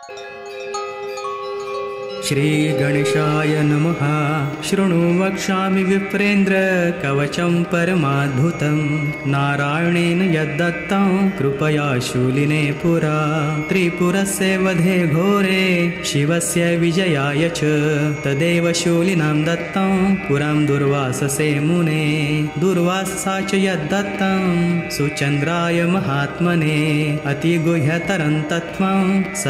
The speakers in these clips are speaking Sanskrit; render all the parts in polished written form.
श्रीगणेशाय नमः। शृणु वक्ष्यामि विप्रेन्द्र कवचं परमाद्भुतं, नारायणेन यद्दत्तं कृपया शूलिने पुरा। त्रिपुरस्य वधे घोरे शिवस्य विजयाय च, तदेव शूलिनां दत्तं पुरं दुर्वाससे मुने। दुर्वासा च यद्दत्तं सुचन्द्राय महात्मने, अतिगुह्यतरं तत्त्वं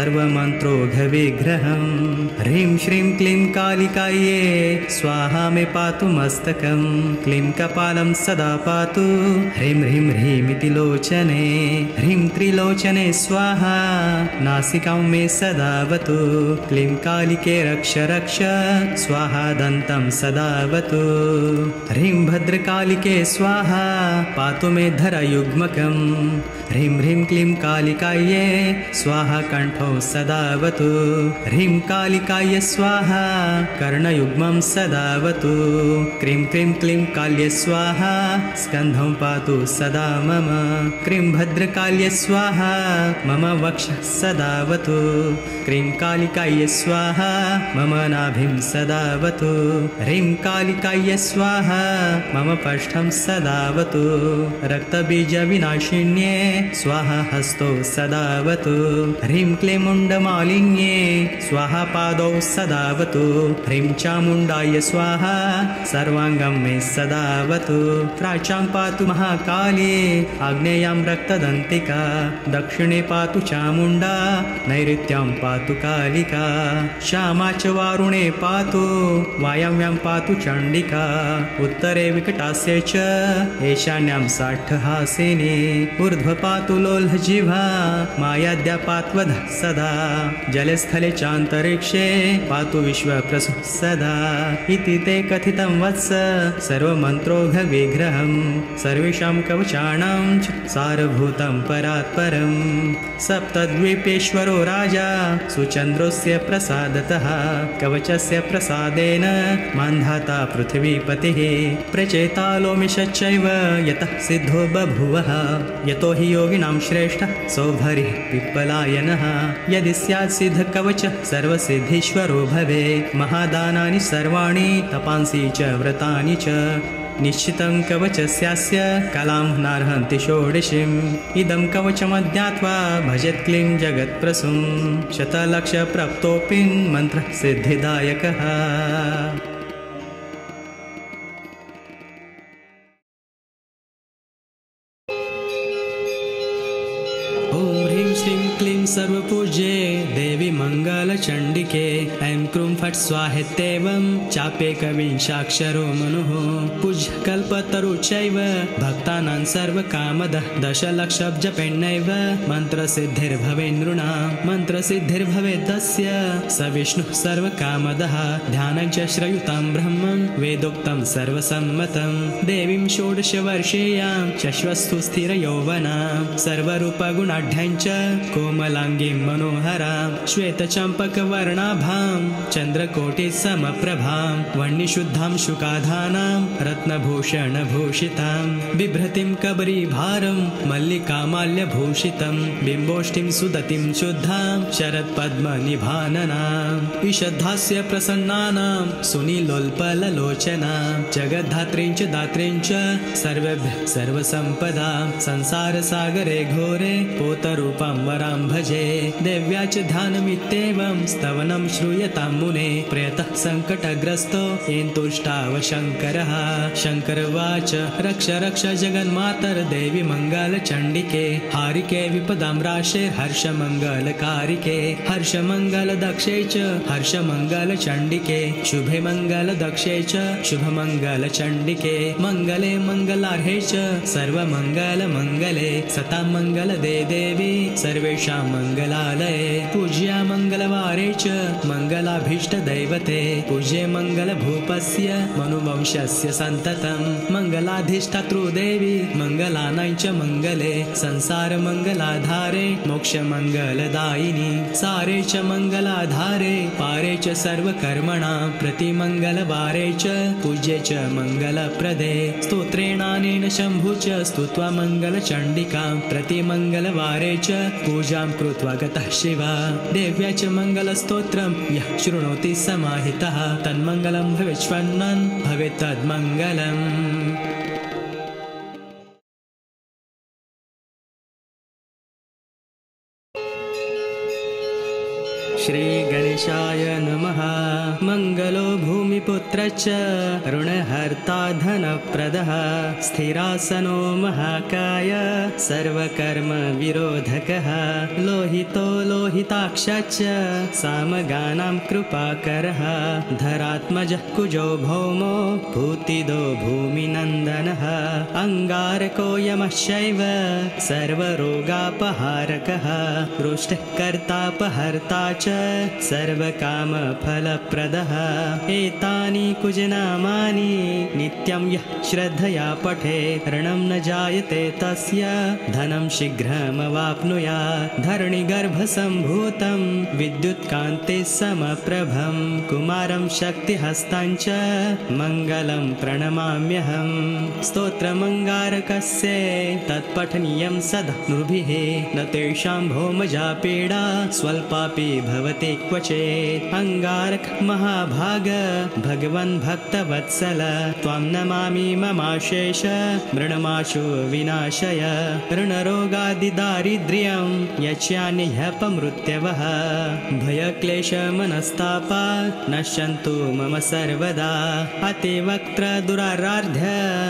सर्वमन्त्रोघविग्रहं। ह्रीं श्रीं क्लीं कालिकायै स्वाहा मे पातु मस्तकं, क्लीं कपालं सदा पातु ह्रीं ह्रीं ह्रीमिति लोचने। ह्रीं त्रिलोचने स्वाहा नासिकां मे सदावतु, क्लीं कालिके रक्ष रक्ष स्वाहा दन्तं सदावतु। ह्रीं भद्रकालिके स्वाहा पातु मे धरयुग्मकं, ह्रीं ह्रीं क्लीं कालिकायै स्वाहा कण्ठौ सदावतु। ह्रीं कालिकाय स्वाहा कर्णयुग्मं सदावतु, क्रीं क्रीं क्लीं काल्ये स्वाहा स्कन्धं पातु सदा मम। क्रीं भद्रकाल्ये स्वाहा मम वक्षः सदावतु, क्रीं कालिकाय स्वाहा मम नाभिं सदावतु। ह्रीं कालिकाय स्वाहा मम पृष्ठं सदावतु, रक्तबीजविनाशिन्ये स्वाहा हस्तौ सदावतु। ह्रीं क्लीं मुण्डमालिन्ये स्वाहा पादौ सदावतु, ह्रीं चामुण्डाय स्वाहा सर्वाङ्गं मे सदावतु। प्राचां पातु महाकाली आग्नेयां रक्तदन्तिका, दक्षिणे पातु चामुण्डा नैऋत्यां पातु कालिका। श्यामा च वारुणे पातु वायव्यां पातु चण्डिका, उत्तरे विकटास्ये च ईशान्यां साठ्यहासिनी। ऊर्ध्व पातु लोलजिह्वा मायाद्या पात्वधः सदा, जलस्थले चान्तरिक्षे पातु विश्वप्रसु सदा। इति ते कथितं वत्स सर्वमन्त्रोघविग्रहं, सर्वेषां कवचानां च सारभूतं परात्परं। सप्तद्वीपेश्वरो राजा सुचन्द्रस्य प्रसादतः, कवचस्य प्रसादेन मान्धाता पृथ्वीपतिः। प्रचेतालोमिषच्चैव यतः सिद्धो बभूवः, यतो हि योगिनां श्रेष्ठः सौभरिः पिप्पलायनः। यदि स्यात् सिद्धकवचः सर्वसिद्धीश्वरो भवे, महादानानि सर्वाणि तपांसि च व्रतानि च। निश्चितं कवचस्यास्य कलां नार्हन्ति षोडशीम्, इदं कवचमज्ञात्वा भजेत् क्लीं जगत्प्रसूं, शतलक्षप्राप्तोऽपि मन्त्रः सिद्धिदायकः। क्लीं सर्वपूज्ये देवी मङ्गलचण्डिके, ऐं क्रूं फट् स्वाहेत्येवं चाप्येकविंशाक्षरो मनुः। पूज्य कल्पतरु चैव भक्तानां सर्वकामदः, दशलक्षजपेन्नैव मन्त्रसिद्धिर्भवे नृणां। मन्त्रसिद्धिर्भवेदस्य स विष्णुः सर्वकामदः, ध्यानं च श्रयुतां ब्रह्मं वेदोक्तं सर्वसम्मतं। देवीं षोडशवर्षीयां शश्वस्तु स्थिरयौवनां, सर्वरूपगुणाढ्यां च कोमलाङ्गीं मनोहरां। श्वेतचम्पकवर्णाभां चन्द्रकोटिसमप्रभां, वह्निशुद्धां शुकाधानां रत्नभूषणभूषितां। बिभ्रतिं कबरीभारं मल्लिकामाल्यभूषितं, बिम्बोष्टिं सुदतिं शुद्धां शरत्पद्मनिभाननाम्। ईषद्धास्य प्रसन्नानां सुनीलोल्पललोचनां, जगद्धात्रीं च दात्रीं च सर्वेभ्यः सर्वसम्पदां। संसारसागरे घोरे पोतरूपां वरां भजे, देव्या च ध्यानमित्येवं स्तवनं श्रूयतां मुने। प्रयतः सङ्कटग्रस्तो येन तुष्टाव शङ्करः। शङ्करवाच रक्ष रक्ष जगन्मातर्देवी मङ्गलचण्डिके, हारिके विपदां राशे हर्षमङ्गलकारिके। हर्षमङ्गलदक्षे च हर्षमङ्गलचण्डिके, शुभे मङ्गलदक्षे च शुभमङ्गलचण्डिके। मङ्गले मङ्गलार्हे च सर्वमङ्गलमङ्गले, सतां मङ्गलदे देवी सर्वेषां मङ्गलालये। पूज्या मङ्गलवारे च मङ्गलाभीष्टदैवते, पूज्ये मङ्गलभूपस्य मनुवंशस्य सन्ततं। मङ्गलाधिष्ठातृदेवी मङ्गलानां च मङ्गले, संसारमङ्गलाधारे मोक्षमङ्गलदायिनी। सारे च मङ्गलाधारे पारे च सर्वकर्मणां, प्रतिमङ्गलवारे च पूज्ये च मङ्गलप्रदे। स्तोत्रेणानेन शम्भु च स्तुत्वा मङ्गलचण्डिकां, प्रतिमङ्गलवारे च पूजा पूजां कृत्वा गतः शिवा देव्या च मङ्गलस्तोत्रं यः शृणोति समाहितः तन्मङ्गलं भवेच्छ्वन्नन् भवेत् तन्मङ्गलम्। श्री गणेशाय नमः। मंगलो भूमिपुत्रश्च ऋणहर्ता धनप्रदः स्थिरासनो महाकाय सर्वकर्म विरोधकः लोहितो लोहिताक्षश्च सामगानां कृपाकरः धरात्मजः कुजो भौमो भूतिदो भूमिनन्दनः अंगारको यमश्चैव सर्वरोगापहारकः रुष्टिः कर्तापहर्ता च सर्वकामफलप्रदः एतानि कुजनामानि नित्यं यः श्रद्धया पठेत् ऋणं न जायते तस्य धनं शीघ्रमवाप्नुयात् धरणिगर्भसम्भूतं विद्युत्कान्ते समप्रभं कुमारं शक्तिहस्तं च मङ्गलं प्रणमाम्यहम्। स्तोत्रमङ्गारकस्य तत्पठनीयं सदा नृभिः न तेषां भौमजा पीडा स्वल्पापि भवति क्वचित् अंगारक महाभाग भगवन् भक्तवत्सल त्वां नमामि ममाशेष मृणमाशु विनाशय ऋणरोगादिदारिद्र्यं यच्यान्यपमृत्यवः भयक्लेशमनस्तापा नश्यन्तु मम सर्वदा अतिवक्त्र दुराराध्य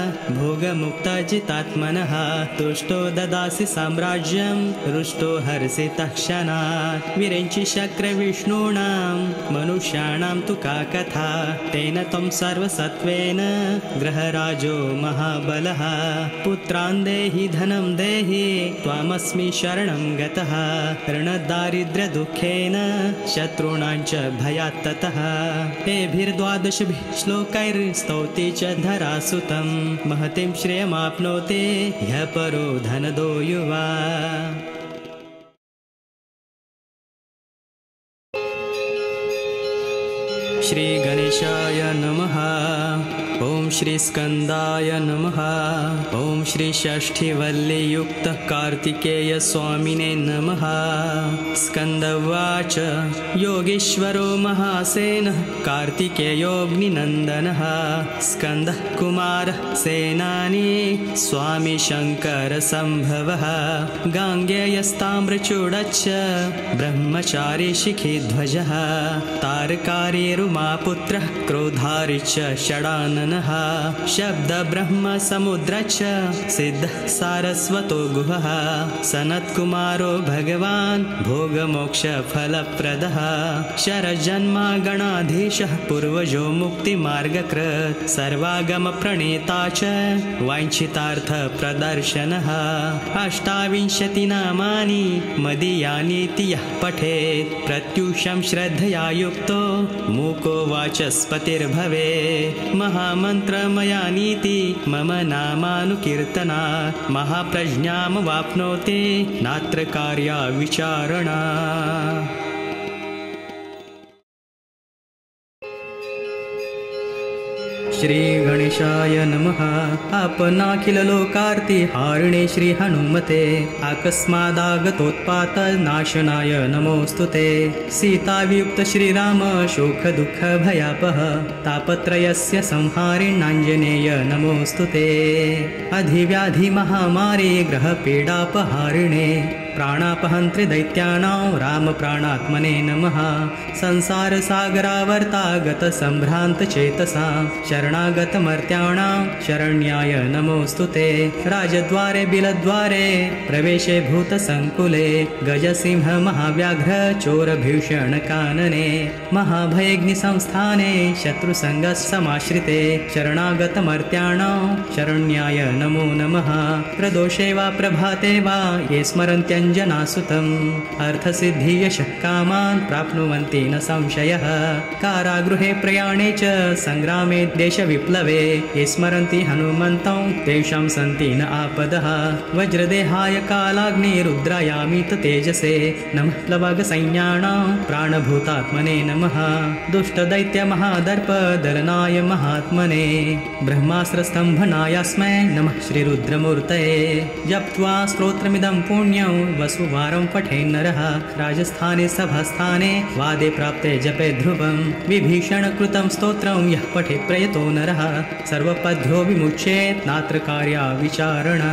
भोगमुक्तजितात्मनः तुष्टो ददासि साम्राज्यं रुष्टो हर्षितः क्षणात् विरिञ्चि शक्रविष्णूणां मनुष्याणां तु का कथा तेन त्वं सर्वसत्त्वेन ग्रहराजो महाबलः पुत्रान् देहि धनं देहि त्वामस्मि शरणं गतः ऋणदारिद्र्यदुःखेन शत्रूणां च भयात् ततः एभिर्द्वादशभिः श्लोकैर्स्तौति च धरासुतं महतीं श्रेयमाप्नोति ह्यः परो धनदो युवा। श्री गणेशाय नमः। ओम श्री स्कंदाय नमः। ओम श्री षष्ठीवल्लीयुक्त कार्तिकेय स्वामिने नमः। स्कंदवाच योगेश्वरो महासेनः कार्तिकेयोऽग्निनन्दनः स्कंदः कुमारः सेनानी स्वामी शंकर संभवः गांगेयस्ताम्रचूडच्च ब्रह्मचारी शिखिध्वजः तारकारी रुमापुत्रः क्रोधारी च षडाननः शब्द ब्रह्म समुद्रच्च सिद्धः सारस्वतो गुहः सनत्कुमारो भगवान् भोगमोक्ष फलप्रदः शरजन्मा गणाधीशः पूर्वजो मुक्तिमार्गकृत् सर्वागम प्रणेता च वाञ्छितार्थ प्रदर्शनः अष्टाविंशति नामानि मदीयानीति यः पठेत् प्रत्युषं श्रद्धया युक्तो मूको वाचस्पतिर्भवे महामन्त्रमयानीति मम नामानुकीर्तनात् महाप्रज्ञामवाप्नोति नात्र कार्या विचारणा। श्री गणेशाय नमः। अपनाखिललोकार्ति हारिणे श्री हनुमते अकस्मादागतोत्पात नाशनाय नमोस्तुते सीतावियुक्त श्रीराम शोक दुःख भयापः तापत्रयस्य संहारिणाञ्जनेय नमोस्तुते अधिव्याधि महामारी ग्रह पीडापहारिणे प्राणापहन्त्रि दैत्यानां राम प्राणात्मने नमः संसार सागरावर्तागत संभ्रांत चेतसां शरणागत मर्त्याणां शरण्याय नमोस्तुते राजद्वारे बिलद्वारे प्रवेशे भूतसंकुले गजसिंह महाव्याघ्र चोर भीषण कानने महाभयग्नि संस्थाने शत्रुसंग समाश्रिते शरणागत मर्त्याणां शरण्याय नमो नमः प्रदोषे वा प्रभाते वा ये स्मरन्त्यं जनासुतम् अर्थसिद्धि यशः कामान् प्राप्नुवन्ति न संशयः कारागृहे प्रयाणे च संग्रामे देशविप्लवे ये स्मरन्ति हनुमन्तं तेषां सन्ति न आपदः वज्रदेहाय कालाग्निरुद्रायामित तेजसे नमः प्लवगसैन्याणां प्राणभूतात्मने नमः दुष्टदैत्य महादर्प दलनाय महात्मने ब्रह्मास्त्रस्तम्भनायास्मै नमः श्रीरुद्रमूर्तये जप्त्वा स्तोत्रमिदं पुण्यं वसुवारं पठेन्नरः राजस्थाने सभास्थाने वादे प्राप्ते जपे ध्रुवं विभीषणकृतं स्तोत्रं यः पठे प्रयतो नरः सर्वपद्यो विमुच्येत् नात्र कार्या विचारणा।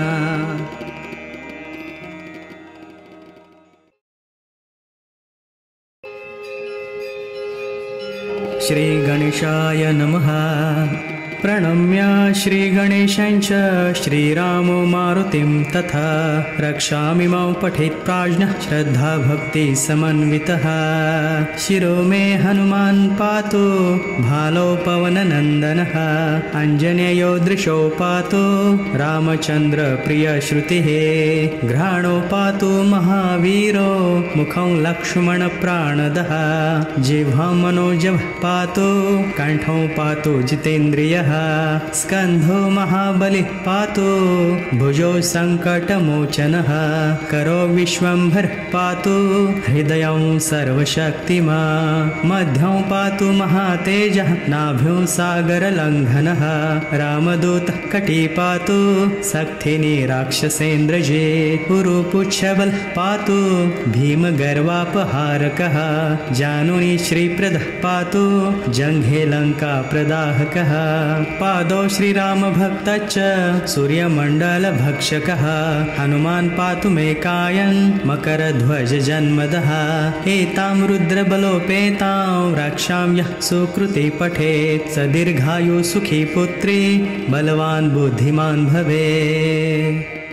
श्री गणेशाय नमः। प्रणम्य श्रीगणेशं च श्रीरामो मारुतिं तथा रक्षामि मां पठेत् प्राज्ञः श्रद्धा भक्ति समन्वितः। शिरो मे हनुमान् पातु भालो पवननन्दनः आञ्जनेयो दृशो पातु रामचन्द्र प्रियश्रुतिः घ्राणो पातु महावीरो मुखं लक्ष्मण प्राणदः जिह्वां मनोजवः पातु कण्ठं पातु जितेन्द्रियः स्कन्धो महाबलिः पातु भुजो सङ्कटमोचनः करो विश्वम्भरः पातु हृदयं सर्वशक्तिमान् मध्यं पातु महातेजः नाभ्यो सागरलङ्घनः रामदूतः कटी पातु शक्तिनी राक्षसेन्द्रजित् पुरुपुच्छबलः पातु भीमगर्वापहारकः जानुनी श्रीप्रदः पातु जङ्घे लङ्काप्रदाहकः पादौ श्रीरामभक्तश्च सूर्यमण्डलभक्षकः हनुमान् पातु मे कायन् मकरध्वजजन्मदः एतां रुद्रबलोपेतां रक्षां यः सुकृति पठेत् स दीर्घायु सुखी पुत्री बलवान् बुद्धिमान् भवेत्।